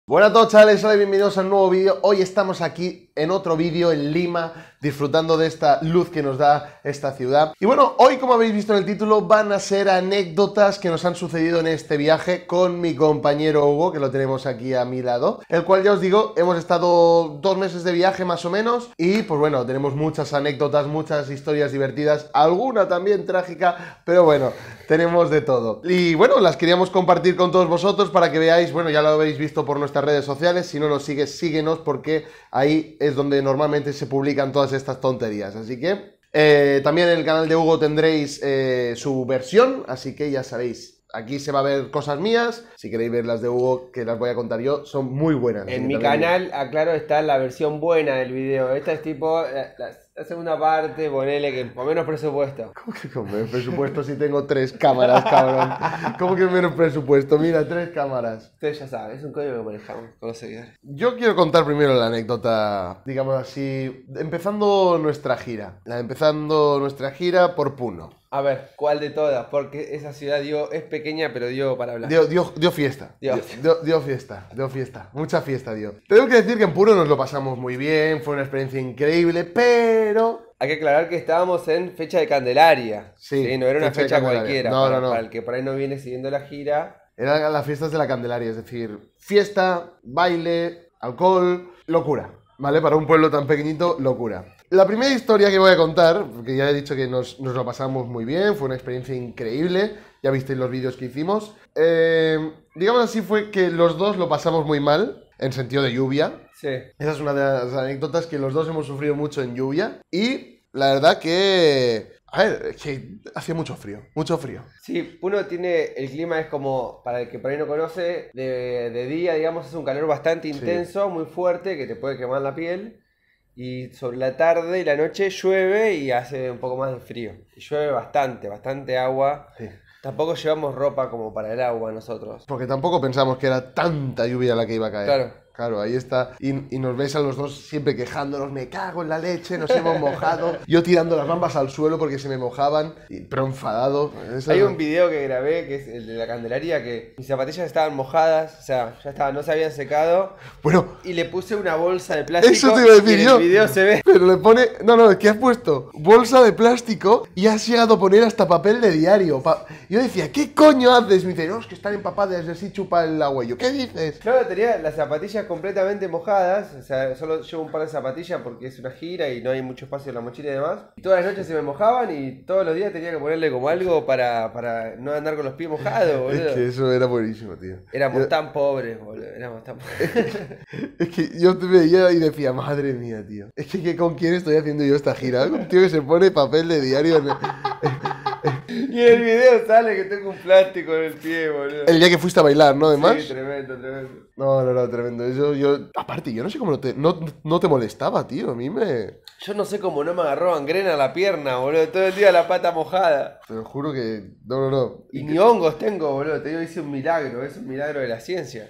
Buenas a todos, chavales, hola y bienvenidos a un nuevo vídeo. Hoy estamos aquí en otro vídeo en Lima, disfrutando de esta luz que nos da esta ciudad. Y bueno, hoy, como habéis visto en el título, van a ser anécdotas que nos han sucedido en este viaje con mi compañero Hugo, que lo tenemos aquí a mi lado, el cual, ya os digo, hemos estado 2 meses de viaje más o menos, y pues bueno, tenemos muchas anécdotas, muchas historias divertidas, alguna también trágica, pero bueno, tenemos de todo. Y bueno, las queríamos compartir con todos vosotros para que veáis, bueno, ya lo habéis visto por nuestras redes sociales. Si no nos sigues, síguenos, porque ahí es donde normalmente se publican todas estas tonterías. Así que también en el canal de Hugo tendréis su versión, así que ya sabéis, aquí se va a ver cosas mías. Si queréis ver las de Hugo, que las voy a contar yo, son muy buenas. En mi canal, aclaro, está la versión buena del video. Esta es tipo la segunda parte, ponele que con menos presupuesto. ¿Cómo que con menos presupuesto si tengo 3 cámaras, cabrón? ¿Cómo que menos presupuesto? Mira, 3 cámaras. Ustedes ya saben, es un código que manejamos con los seguidores. Yo quiero contar primero la anécdota, digamos así, empezando nuestra gira. Empezando nuestra gira por Puno. A ver, ¿cuál de todas? Porque esa ciudad es pequeña, pero dio para hablar. Dio fiesta. Dio fiesta. Mucha fiesta dio. Tengo que decir que en Puno nos lo pasamos muy bien, fue una experiencia increíble, pero... Hay que aclarar que estábamos en fecha de Candelaria. Sí, no era una fecha cualquiera. No. Para el que por ahí no viene siguiendo la gira. Eran las fiestas de la Candelaria, es decir, fiesta, baile, alcohol, locura. ¿Vale? Para un pueblo tan pequeñito, locura. La primera historia que voy a contar, porque ya he dicho que nos lo pasamos muy bien, fue una experiencia increíble, ya visteis los vídeos que hicimos. Digamos así, fue que los dos lo pasamos muy mal, en sentido de lluvia. Sí. Esa es una de las anécdotas, que los dos hemos sufrido mucho en lluvia. Y la verdad que... A ver, es que hacía mucho frío. Sí, uno tiene, el clima es como, para el que por ahí no conoce, de día, digamos, es un calor bastante intenso, muy fuerte, que te puede quemar la piel. Y sobre la tarde y la noche llueve y hace un poco más de frío. Y llueve bastante agua. Sí. Tampoco llevamos ropa como para el agua nosotros. Porque tampoco pensamos que era tanta lluvia la que iba a caer. Claro, ahí está. Y nos ves a los dos siempre quejándonos, me cago en la leche, nos hemos mojado. Yo tirando las bambas al suelo porque se me mojaban, pero enfadado. Hay un video que grabé, que es el de la Candelaria, que mis zapatillas estaban mojadas, o sea, ya estaban, no se habían secado. Bueno. Y le puse una bolsa de plástico. Eso te iba a decir y en el video se ve. Pero le pone... No, es que has puesto bolsa de plástico y has llegado a poner hasta papel de diario. Yo decía, ¿qué coño haces? Me dice, no, es que están empapadas, así chupa el agua. Y yo, ¿qué dices? Claro, tenía las zapatillas completamente mojadas, o sea, solo llevo un par de zapatillas porque es una gira y no hay mucho espacio en la mochila y demás. Y todas las noches se me mojaban y todos los días tenía que ponerle como algo para no andar con los pies mojados, boludo. Es que eso era buenísimo, tío. Éramos tan pobres, boludo, Es que yo te veía y decía, madre mía, tío. Es que ¿con quién estoy haciendo yo esta gira? Un tío que se pone papel de diario en Y en el video sale que tengo un plástico en el pie, boludo. El día que fuiste a bailar, ¿no? Además. Sí, tremendo. No, tremendo. Eso aparte, yo no sé cómo no te molestaba, tío. A mí me... Yo no sé cómo no me agarró gangrena la pierna, boludo. Todo el día la pata mojada. Te lo juro que... No. Y ni hongos tengo, boludo. Te digo, hice un milagro. Es un milagro de la ciencia.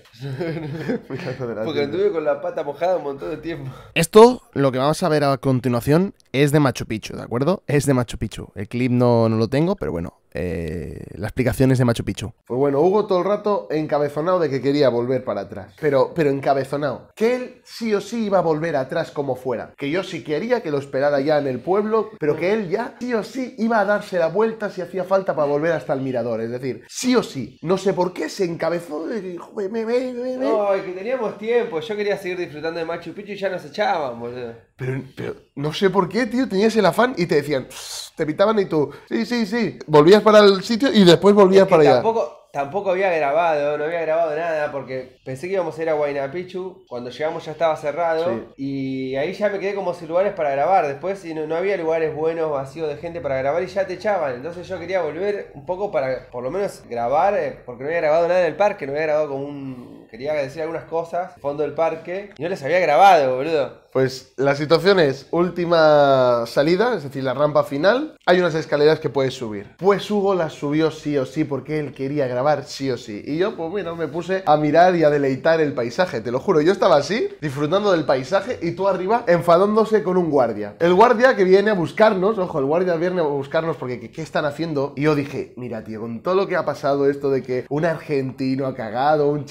Porque anduve con la pata mojada un montón de tiempo. Esto, lo que vamos a ver a continuación, es de Machu Picchu, ¿de acuerdo? Es de Machu Picchu. El clip no lo tengo, pero bueno, la explicación es de Machu Picchu. Pues bueno, Hugo todo el rato encabezonado de que quería volver para atrás. Pero encabezonado. Que él sí o sí iba a volver atrás como fuera. Que yo sí quería que lo esperara ya en el pueblo, pero que él ya sí o sí iba a darse la vuelta si hacía falta para volver hasta el mirador. Es decir, sí o sí. No sé por qué se encabezó y dijo, No, es que teníamos tiempo. Yo quería seguir disfrutando de Machu Picchu y ya nos echaban, boludo. Pero no sé por qué, tío, tenías el afán y te decían, te pitaban y tú, sí. Volvías para el sitio y después volvías para allá. Tampoco había grabado, no había grabado nada porque pensé que íbamos a ir a Huayna Picchu. Cuando llegamos ya estaba cerrado, sí. Y ahí ya me quedé como sin lugares para grabar. Después no había lugares buenos, vacíos de gente para grabar y ya te echaban. Entonces yo quería volver un poco para por lo menos grabar, porque no había grabado nada en el parque, no había grabado quería decir algunas cosas, fondo del parque, y no les había grabado, boludo. Pues la situación es última salida, es decir, la rampa final. Hay unas escaleras que puedes subir. Pues Hugo las subió sí o sí porque él quería grabar sí o sí. Y yo, pues bueno, me puse a mirar y a deleitar el paisaje, te lo juro. Yo estaba así, disfrutando del paisaje y tú arriba enfadándose con un guardia. El guardia que viene a buscarnos, ojo, el guardia viene a buscarnos porque ¿qué están haciendo? Y yo dije, mira, tío, con todo lo que ha pasado esto de que un argentino ha cagado, un chileno ha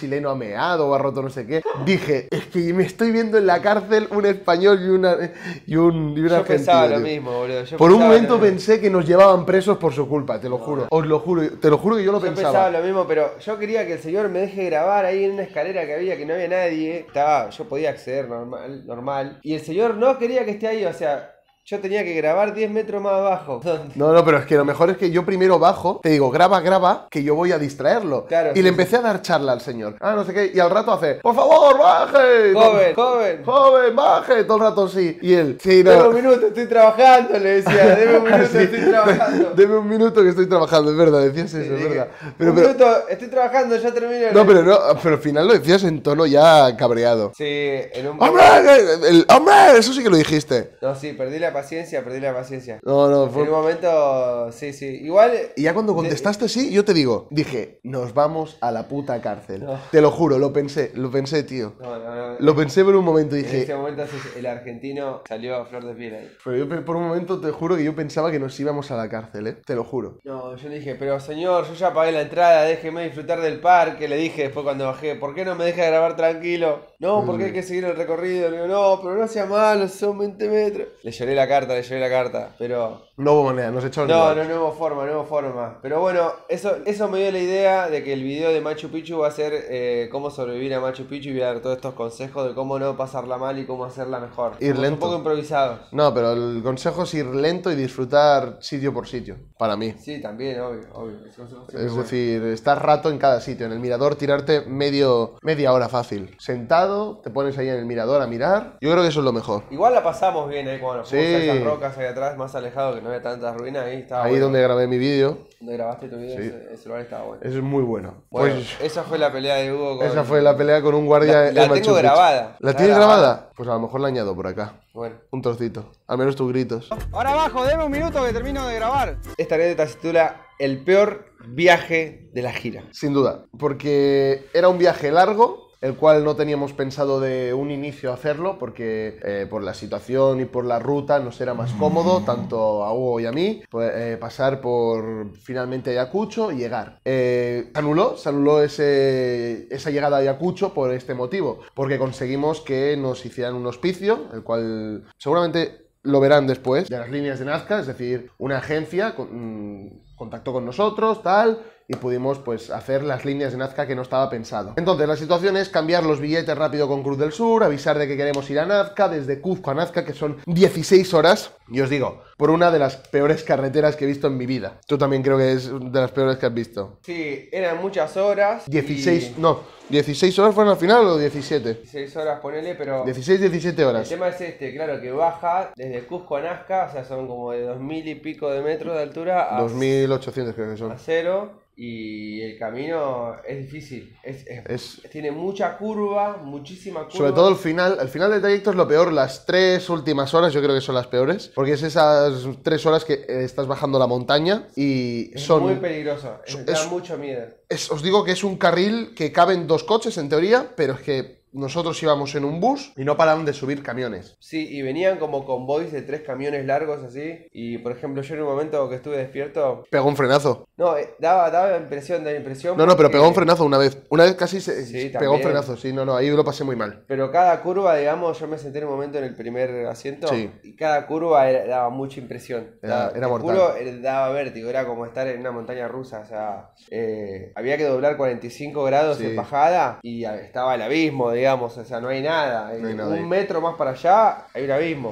meado o ha roto no sé qué. Dije, es que me estoy viendo en la cárcel un español y un argentino. Yo pensaba lo tío. mismo, boludo. Por un momento pensé que nos llevaban presos por su culpa, te lo juro. Os lo juro, te lo juro que yo lo pensaba. Yo pensaba lo mismo, pero yo quería que el señor me deje grabar ahí en una escalera que había, que no había nadie. Yo podía acceder normal. Y el señor no quería que esté ahí, o sea... Yo tenía que grabar 10 metros más abajo. No, pero es que lo mejor es que yo primero bajo, te digo, graba, que yo voy a distraerlo. Claro, y le empecé a dar charla al señor. No sé qué. Y al rato hace, por favor, baje. Joven, baje. Todo el rato sí. Y él, sí, no. Deme un minuto, estoy trabajando, le decía. Deme un minuto, Sí. estoy trabajando. Deme un minuto que estoy trabajando, es verdad, decías eso, es verdad. Un minuto, estoy trabajando, ya termino. No, pero al final lo decías en tono ya cabreado. Sí, en un... ¡Hombre! ¡Hombre! Eso sí que lo dijiste. No, sí, perdí la paciencia. No, fue... En un momento, sí. Igual... Y ya cuando contestaste sí, yo te digo, dije, nos vamos a la puta cárcel. No. Te lo juro, lo pensé, tío. No. Lo pensé por un momento y dije... En ese momento el argentino salió a flor de piel ahí. Pero yo por un momento te juro que yo pensaba que nos íbamos a la cárcel, te lo juro. No, yo le dije, pero señor, yo ya pagué la entrada, déjeme disfrutar del parque. Le dije después cuando bajé, ¿por qué no me deja grabar tranquilo? No, porque hay que seguir el recorrido. Le digo, no, pero no sea malo, son 20 metros. Le lloré la carta, pero... No hubo manera, nos echaron. No hubo forma. Pero bueno, eso me dio la idea de que el video de Machu Picchu va a ser cómo sobrevivir a Machu Picchu y voy a dar todos estos consejos de cómo no pasarla mal y cómo hacerla mejor. Ir lento. Un poco improvisados. No, pero el consejo es ir lento y disfrutar sitio por sitio, para mí. Sí, también, obvio. Es decir, estar rato en cada sitio. En el mirador tirarte media hora fácil. Sentado, te pones ahí en el mirador a mirar. Yo creo que eso es lo mejor. Igual la pasamos bien ahí cuando nos fuimos a Sí. esas rocas ahí atrás, más alejado, que no había tantas ruinas. Ahí estaba Ahí bueno. donde grabé mi vídeo. Donde grabaste tu video, Sí. ese lugar estaba bueno. Eso es muy bueno. Bueno, Pues esa fue la pelea de Hugo con... esa fue la pelea con un guardia La en Machu tengo Picchu. grabada. ¿La Está tienes grabada. grabada? Pues a lo mejor la añado por acá. Bueno. Un trocito. Al menos tus gritos. Ahora abajo, deme un minuto que termino de grabar. Esta anécdota se titula El peor viaje de la gira. Sin duda. Porque era un viaje largo, el cual no teníamos pensado de un inicio hacerlo, porque por la situación y por la ruta nos era más cómodo, tanto a Hugo y a mí, pasar por finalmente Ayacucho y llegar. Se anuló esa llegada a Ayacucho por este motivo, porque conseguimos que nos hicieran un hospicio, el cual seguramente lo verán después, de las líneas de Nazca, es decir, una agencia contactó con nosotros, tal, y pudimos pues hacer las líneas de Nazca que no estaba pensado. Entonces la situación es cambiar los billetes rápido con Cruz del Sur, avisar de que queremos ir a Nazca, desde Cuzco a Nazca, que son 16 horas, y os digo, por una de las peores carreteras que he visto en mi vida. Tú también creo que es de las peores que has visto. Sí, eran muchas horas. 16 horas fueron al final o 17. 16 horas, ponele, pero... 17 El horas. tema es claro, que baja desde Cusco a Nazca, o sea, son como de 2000 y pico de metros de altura a 2800 creo que son. a cero. Y el camino es difícil, tiene mucha curva, muchísima curva. Sobre todo el final del trayecto es lo peor, las 3 últimas horas yo creo que son las peores, porque es esas 3 horas que estás bajando la montaña y son... muy peligroso, da mucho miedo. Os digo que es un carril que caben 2 coches en teoría, pero es que nosotros íbamos en un bus y no paraban de subir camiones. Sí, y venían como convoys de 3 camiones largos así. Y por ejemplo, yo en un momento que estuve despierto. Pegó un frenazo. No, daba impresión. No, pero pegó un frenazo una vez. Una vez casi se pegó un también. frenazo, sí, no, ahí lo pasé muy mal. Pero cada curva, digamos, yo me senté en un momento en el primer asiento. Sí. Y cada curva daba mucha impresión. Era mortal. Daba vértigo, era como estar en una montaña rusa. O sea, había que doblar 45 grados en bajada y estaba el abismo, digamos. O sea, no hay nada. No hay nada ahí. Un metro más para allá hay un abismo.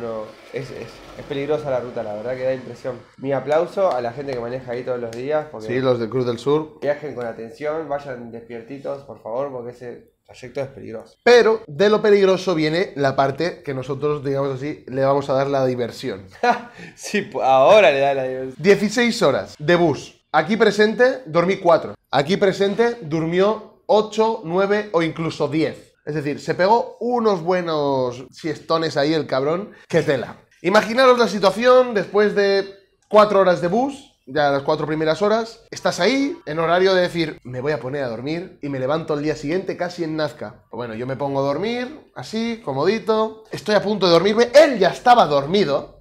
Es peligrosa la ruta, la verdad que da impresión. Mi aplauso a la gente que maneja ahí todos los días. Porque Sí, los de Cruz del Sur. viajen con atención, vayan despiertitos, por favor, porque ese trayecto es peligroso. Pero de lo peligroso viene la parte que nosotros, digamos así, le vamos a dar la diversión. Sí, ahora le da la diversión. 16 horas de bus. Aquí presente dormí 4. Aquí presente durmió 8, 9 o incluso 10. Es decir, se pegó unos buenos siestones ahí el cabrón. ¡Qué tela! Imaginaros la situación después de 4 horas de bus, ya las 4 primeras horas. Estás ahí en horario de decir, me voy a poner a dormir y me levanto el día siguiente casi en Nazca. Pues bueno, yo me pongo a dormir, así, comodito. Estoy a punto de dormirme. Él ya estaba dormido.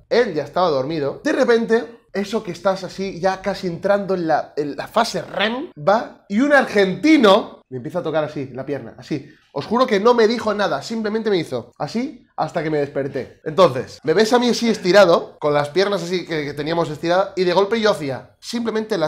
De repente... Eso que estás así, ya casi entrando en la fase REM, va y un argentino Me empieza a tocar así, la pierna, así. Os juro que no me dijo nada, simplemente me hizo así hasta que me desperté. Entonces, me ves a mí así estirado, con las piernas así que teníamos estiradas, y de golpe yo hacía, simplemente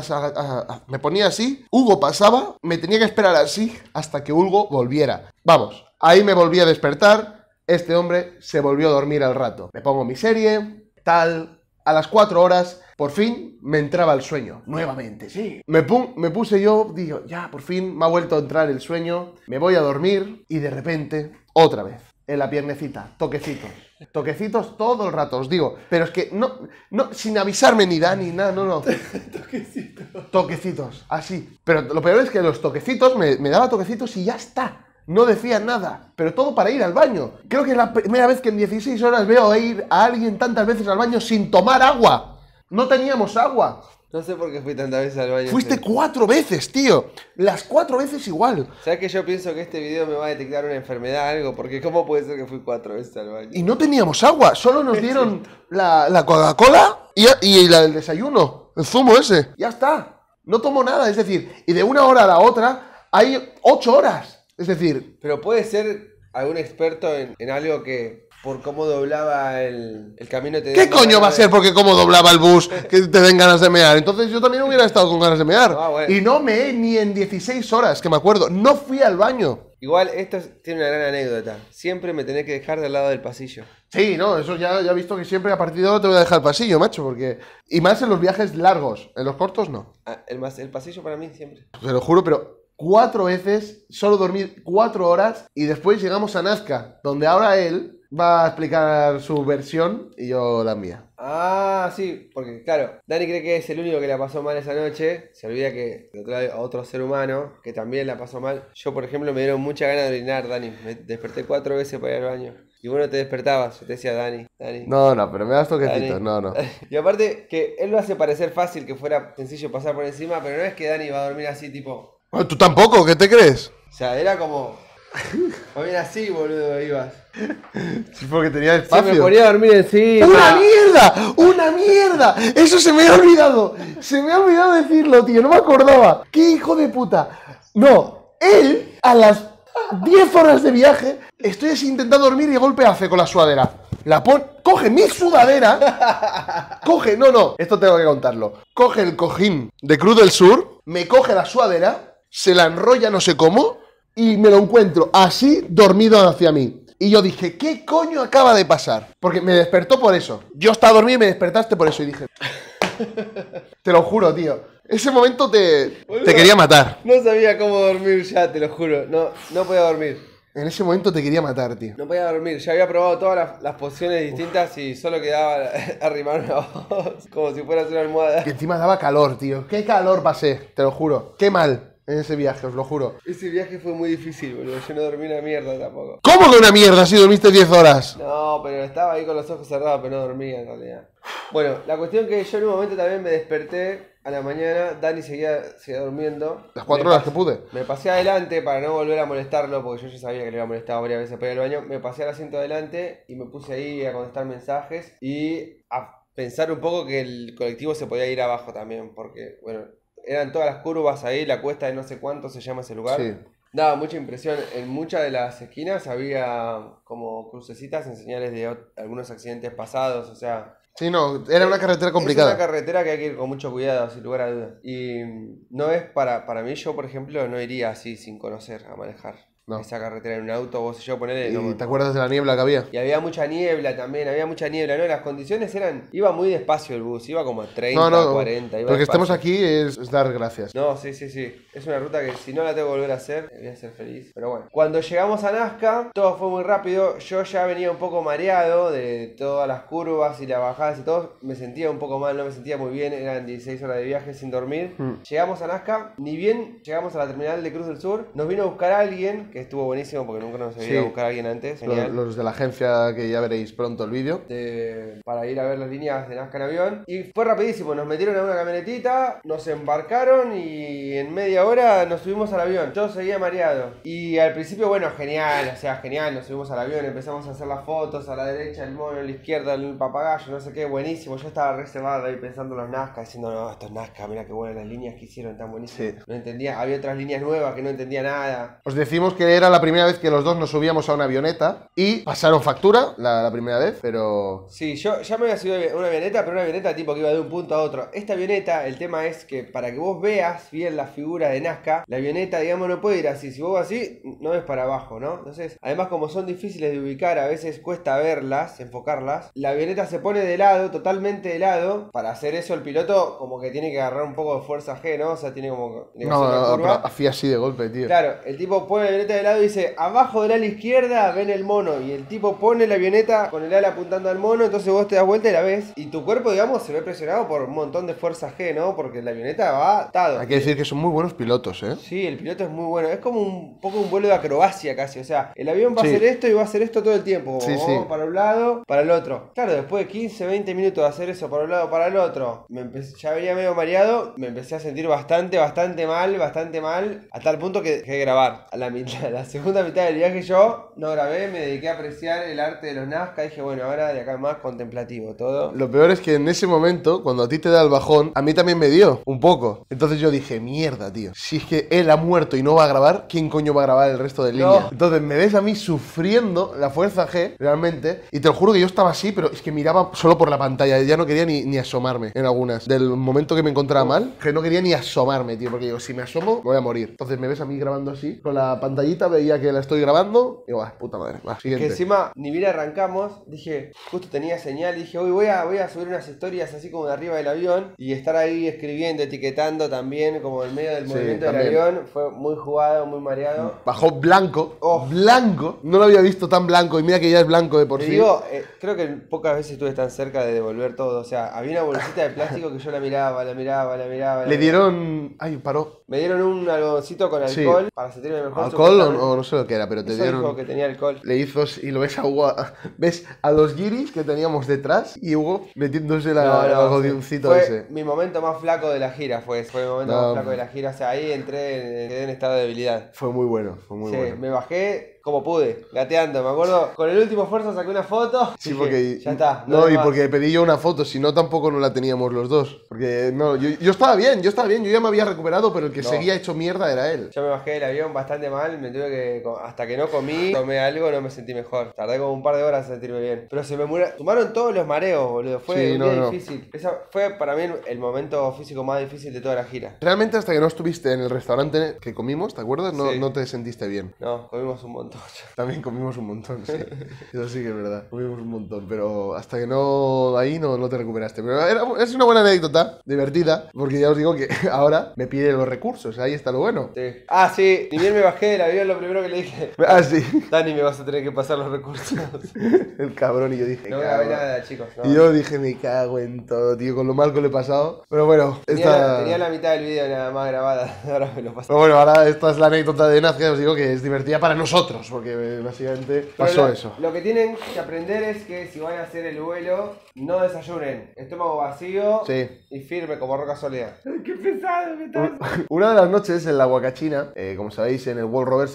me ponía así, Hugo pasaba, me tenía que esperar así hasta que Hugo volviera. Vamos, ahí me volví a despertar, este hombre se volvió a dormir al rato. Me pongo mi serie, tal... A las 4 horas, por fin, me entraba el sueño. Nuevamente, sí. Me puse yo, digo, ya, por fin me ha vuelto a entrar el sueño. Me voy a dormir y de repente, otra vez, en la piernecita, toquecitos. Toquecitos todo el rato, os digo. Pero es que no, sin avisarme ni Dani, nada, no. Toquecitos. Toquecitos, así. Pero lo peor es que los toquecitos, me daba toquecitos y ya está. No decía nada, pero todo para ir al baño. Creo que es la primera vez que en 16 horas veo ir a alguien tantas veces al baño sin tomar agua. No teníamos agua. No sé por qué fui tantas veces al baño. Fuiste 4 veces, tío. Las 4 veces igual. ¿Sabes que yo pienso que este video me va a detectar una enfermedad, algo? Porque ¿cómo puede ser que fui 4 veces al baño? Y no teníamos agua, solo nos dieron la Coca-Cola y la del desayuno, el zumo ese. Ya está. No tomo nada, es decir, y de una hora a la otra hay 8 horas. Es decir... Pero puede ser algún experto en algo que por cómo doblaba el camino te... ¿Qué coño va a ser porque cómo doblaba el bus que te den ganas de mear? Entonces yo también hubiera estado con ganas de mear. Bueno. Y no meé ni en 16 horas, que me acuerdo. No fui al baño. Igual esto tiene una gran anécdota. Siempre me tenés que dejar del lado del pasillo. Sí, no, eso ya he visto que siempre a partir de ahora te voy a dejar el pasillo, macho, porque... Y más en los viajes largos, en los cortos no. El pasillo para mí siempre. Te lo juro, pero... 4 veces, solo dormir 4 horas y después llegamos a Nazca, donde ahora él va a explicar su versión y yo la mía. Ah, sí, porque claro, Dani cree que es el único que la pasó mal esa noche, se olvida que de otro lado a otro ser humano que también la pasó mal. Yo, por ejemplo, me dieron mucha ganas de orinar, Dani, me desperté 4 veces para ir al baño. Y vos no te despertabas, yo te decía Dani. No, pero me das toquecitos, no. Y aparte que él lo hace parecer fácil, que fuera sencillo pasar por encima, pero no es que Dani va a dormir así tipo... ¿Tú tampoco? ¿Qué te crees? O sea, era como... Dormir así, boludo, ibas. Sí, porque tenía espacio. Se me ponía a dormir encima. ¡Una mierda! Eso se me ha olvidado. Se me ha olvidado decirlo, tío. No me acordaba. ¡Qué hijo de puta! No, él, a las 10 horas de viaje, estoy así intentando dormir y de golpe hace con la sudadera. Coge mi sudadera. Esto tengo que contarlo. Coge el cojín de Cruz del Sur, me coge la sudadera, se la enrolla no sé cómo y me lo encuentro así dormido hacia mí. Y yo dije, ¿qué coño acaba de pasar? Porque me despertó por eso. Yo estaba dormido y me despertaste por eso y dije... Te lo juro, tío. Ese momento te quería matar. No sabía cómo dormir ya, te lo juro. No podía dormir. En ese momento te quería matar, tío. No podía dormir. Ya había probado todas las posiciones distintas y solo quedaba arrimar una voz como si fueras una almohada. Que encima daba calor, tío. Qué calor pasé, te lo juro. Qué mal en ese viaje, os lo juro. Ese viaje fue muy difícil, boludo. Yo no dormí una mierda tampoco. ¿Cómo que una mierda si dormiste 10 horas? No, pero estaba ahí con los ojos cerrados, pero no dormía en realidad. Bueno, la cuestión que yo en un momento también me desperté a la mañana, Dani seguía durmiendo. Las 4 horas que pude. Me pasé adelante para no volver a molestarlo, porque yo ya sabía que le había molestado varias veces para ir al baño. Me pasé al asiento adelante y me puse ahí a contestar mensajes y a pensar un poco que el colectivo se podía ir abajo también, porque, bueno, eran todas las curvas ahí, la cuesta de no sé cuánto se llama ese lugar. Sí. Daba mucha impresión. En muchas de las esquinas había como crucecitas en señales de algunos accidentes pasados, o sea... Sí, no, era una carretera complicada. Es una carretera que hay que ir con mucho cuidado, sin lugar a dudas. Y no es para mí, yo por ejemplo no iría así sin conocer a manejar. No. Esa carretera en un auto, vos y yo ponele... ¿Y te acuerdas de la niebla que había? Y había mucha niebla también, ¿no? Las condiciones eran... Iba muy despacio el bus, iba como a 30, 40... Porque estemos aquí es dar gracias. No, sí. Es una ruta que si no la tengo que volver a hacer, voy a ser feliz. Pero bueno. Cuando llegamos a Nazca, todo fue muy rápido. Yo ya venía un poco mareado de todas las curvas y las bajadas y todo. Me sentía un poco mal, no me sentía muy bien. Eran 16 horas de viaje sin dormir. Llegamos a Nazca, ni bien llegamos a la terminal de Cruz del Sur, nos vino a buscar alguien que que estuvo buenísimo porque nunca nos había ido a buscar a alguien antes. Genial. Los de la agencia, que ya veréis pronto el vídeo. Para ir a ver las líneas de Nazca en avión. Y fue rapidísimo, nos metieron en una camionetita, nos embarcaron y en media hora nos subimos al avión. Yo seguía mareado. Y al principio, bueno, genial, o sea, genial, nos subimos al avión, empezamos a hacer las fotos, a la derecha el mono, a la izquierda el papagayo, no sé qué, buenísimo. Yo estaba reservado ahí pensando en los Nazca, diciendo, no, esto es Nazca, mira qué buenas las líneas que hicieron, tan buenísimas. Sí. No entendía, había otras líneas nuevas que no entendía nada. Os decimos que era la primera vez que los dos nos subíamos a una avioneta y pasaron factura la primera vez, pero... Sí, yo ya me había subido a una avioneta, pero una avioneta tipo que iba de un punto a otro. Esta avioneta, el tema es que para que vos veas bien la figura de Nazca, la avioneta, digamos, no puede ir así. Si vos vas así, no ves para abajo, ¿no? Entonces, además como son difíciles de ubicar, a veces cuesta verlas, enfocarlas. La avioneta se pone de lado, totalmente de lado. Para hacer eso el piloto como que tiene que agarrar un poco de fuerza G, ¿no? O sea, tiene como... Tiene que hacer una curva. Hacía así de golpe, tío. Claro, el tipo pone la avioneta de lado y dice, abajo del ala izquierda ven el mono. Y el tipo pone la avioneta con el ala apuntando al mono, entonces vos te das vuelta y la ves. Y tu cuerpo, digamos, se ve presionado por un montón de fuerza G, ¿no? Porque la avioneta va atado. Hay que decir que son muy buenos pilotos, ¿eh? Sí, el piloto es muy bueno. Es como un poco un vuelo de acrobacia casi. O sea, el avión va a hacer esto y va a hacer esto todo el tiempo. Como para un lado, para el otro. Claro, después de 15, 20 minutos de hacer eso para un lado, para el otro, ya venía medio mareado. Me empecé a sentir bastante mal. A tal punto que dejé de grabar. A la segunda mitad del viaje yo no grabé. Me dediqué a apreciar el arte de los Nazca. Dije, bueno, ahora de acá más contemplativo todo. Lo peor es que en ese momento, cuando a ti te da el bajón, a mí también me dio un poco. Entonces yo dije, mierda, tío. Si es que él ha muerto y no va a grabar, ¿quién coño va a grabar el resto de línea? Entonces me ves a mí sufriendo la fuerza G, realmente. Y te lo juro que yo estaba así, pero es que miraba solo por la pantalla. Ya no quería ni asomarme en algunas. Del momento que me encontraba mal, que no quería ni asomarme, tío. Porque digo, si me asomo, me voy a morir. Entonces me ves a mí grabando así, con la pantallita, veía que la estoy grabando. Y digo, puta madre, va, siguiente. Que encima, ni bien arrancamos, dije, justo tenía señal, dije, uy, voy a subir unas historias así como de arriba del avión y estar ahí escribiendo, etiquetando también, como en medio del movimiento del avión. Fue muy jugado, muy mareado. Bajó blanco, blanco. No lo había visto tan blanco y mira que ya es blanco de por sí. Te digo, creo que pocas veces estuve tan cerca de devolver todo. O sea, había una bolsita de plástico que yo la miraba. Le dieron... Ay, paró. Me dieron un algodoncito con alcohol para sentirme mejor. ¿Alcohol o no sé lo que era, pero te eso dieron... dijo que tenía alcohol. Le hizo y lo ves a Hugo... Ves a los guiris que teníamos detrás y Hugo metiéndose el algodoncito ese. Mi momento más flaco de la gira fue mi momento más flaco de la gira. O sea, ahí quedé en estado de debilidad. Fue muy bueno, bueno. Me bajé como pude, gateando. Me acuerdo, con el último esfuerzo saqué una foto. Sí, dije, porque... Ya está. No, y porque pedí yo una foto, si no tampoco no la teníamos los dos. Porque no, yo estaba bien, yo ya me había recuperado, pero el que seguía hecho mierda era él. Yo me bajé del avión bastante mal, me tuve que... Hasta que no comí, tomé algo, no me sentí mejor. Tardé como un par de horas en sentirme bien. Pero se me sumaron todos los mareos, boludo. Fue un día difícil. Ese fue para mí el momento físico más difícil de toda la gira. Realmente hasta que no estuviste en el restaurante que comimos, ¿te acuerdas? No te sentiste bien. No, comimos un montón. También comimos un montón, sí. Eso sí que es verdad. Comimos un montón, pero hasta que no te recuperaste. Pero es una buena anécdota, divertida, porque ya os digo que ahora me pide los recursos, ahí está lo bueno. Sí. Ah, sí, ni bien me bajé del avión, lo primero que le dije. Ah, sí. Dani, me vas a tener que pasar los recursos. El cabrón, y yo dije, no grabé nada, chicos. No. Y yo dije, me cago en todo, tío, con lo mal que le he pasado. Pero bueno, tenía la mitad del vídeo nada más grabada, ahora me lo pasé. Pero bueno, ahora esta es la anécdota de Nazca, os digo que es divertida para nosotros, porque básicamente pasó eso. Lo que tienen que aprender es que si van a hacer el vuelo, no desayunen. Estómago vacío y firme como roca sólida. ¡Qué pesado que estás! Una de las noches en la Huacachina, como sabéis, en el World Rover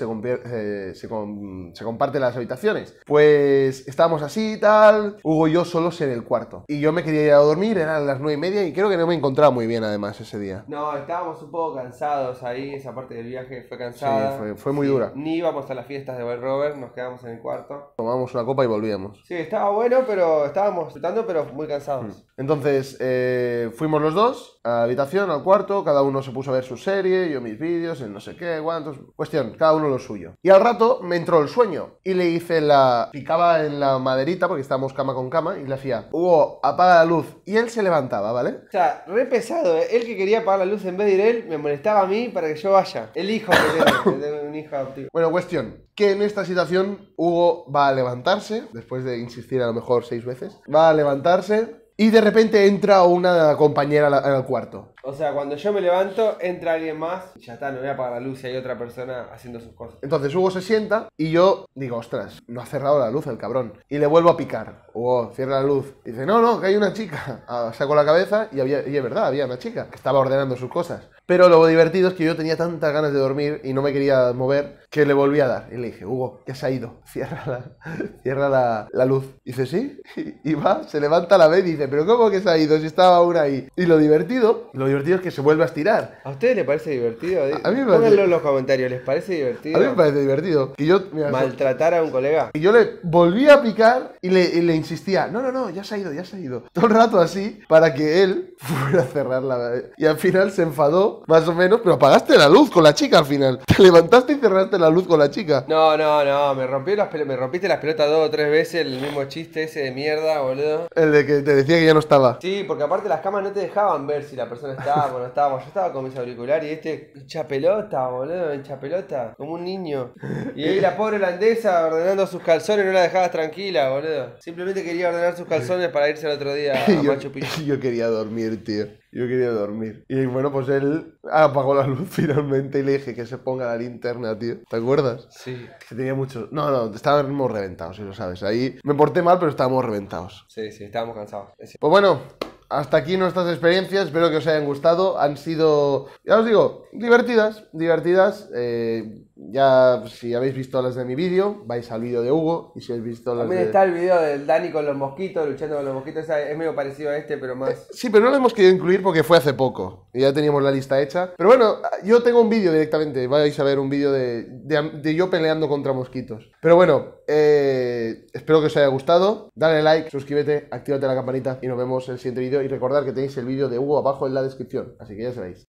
se comparten las habitaciones. Pues estábamos así y tal, Hugo y yo solos en el cuarto. Y yo me quería ir a dormir, eran las 9:30 y creo que no me encontraba muy bien además ese día. No, estábamos un poco cansados ahí, esa parte del viaje fue cansada. Sí, fue muy dura. Ni íbamos a las fiestas de World Rover, nos quedamos en el cuarto. Tomamos una copa y volvíamos. Sí, estaba bueno, pero estábamos disfrutando, pero muy cansados. Entonces, fuimos los dos a la habitación, al cuarto, cada uno se puso a ver su serie, yo mis vídeos, el no sé qué, cuántos... Cuestión, cada uno lo suyo. Y al rato me entró el sueño y le hice picaba en la maderita, porque estábamos cama con cama, y le hacía, Hugo, apaga la luz. Y él se levantaba, ¿vale? O sea, re pesado, ¿eh? Él que quería apagar la luz en vez de ir él, me molestaba a mí para que yo vaya. El hijo que tengo un hijo adoptivo. Bueno, cuestión, que en esta situación Hugo va a levantarse, después de insistir a lo mejor 6 veces, va a levantarse y de repente entra una compañera al cuarto. O sea, cuando yo me levanto, entra alguien más y ya está, no voy a apagar la luz y hay otra persona haciendo sus cosas. Entonces Hugo se sienta y yo digo, ostras, no ha cerrado la luz el cabrón. Y le vuelvo a picar. Hugo, cierra la luz. Y dice, no, que hay una chica. Saco la cabeza y es verdad, había una chica que estaba ordenando sus cosas. Pero lo divertido es que yo tenía tantas ganas de dormir y no me quería mover que le volví a dar. Y le dije, Hugo, ya se ha ido, cierra la luz. Y dice, ¿sí? Y va, se levanta a la vez y dice, ¿pero cómo que se ha ido si estaba aún ahí? Y lo divertido es que se vuelve a estirar. ¿A ustedes les parece divertido? A mí me Pónganlo parece... en los comentarios, ¿les parece divertido? A mí me parece divertido. Que yo, mira, maltratar a un colega. Y yo le volví a picar y le insistía, no, ya se ha ido. Todo el rato así, para que él fuera a cerrarla. Y al final se enfadó, más o menos, pero apagaste la luz con la chica al final. Te levantaste y cerraste la luz con la chica. No, me rompiste las pelotas 2 o 3 veces, el mismo chiste ese de mierda, boludo. El de que te decía que ya no estaba. Sí, porque aparte las cámaras no te dejaban ver si la persona estaba o no estaba. Yo estaba con mis auriculares y hincha pelota, boludo, hincha pelota, como un niño. Y ahí la pobre holandesa ordenando sus calzones, no la dejabas tranquila, boludo. Simplemente quería ordenar sus calzones para irse el otro día a Machu Picchu. Yo quería dormir, tío. Yo quería dormir. Y bueno, pues él apagó la luz finalmente y le dije que se ponga la linterna, tío. ¿Te acuerdas? Sí. Que tenía mucho... No, estábamos reventados, si lo sabes. Ahí me porté mal, pero estábamos reventados. Sí, estábamos cansados. Pues bueno, hasta aquí nuestras experiencias. Espero que os hayan gustado. Han sido, ya os digo, divertidas. Ya si habéis visto las de mi vídeo, vais al vídeo de Hugo. Y si habéis visto las También está el vídeo del Dani con los mosquitos, luchando con los mosquitos. Es medio parecido a este, pero más... Sí, pero no lo hemos querido incluir porque fue hace poco. Y ya teníamos la lista hecha. Pero bueno, yo tengo un vídeo directamente. Vais a ver un vídeo de yo peleando contra mosquitos. Pero bueno, espero que os haya gustado. Dale like, suscríbete, actívate la campanita y nos vemos en el siguiente vídeo. Y recordad que tenéis el vídeo de Hugo abajo en la descripción. Así que ya sabéis.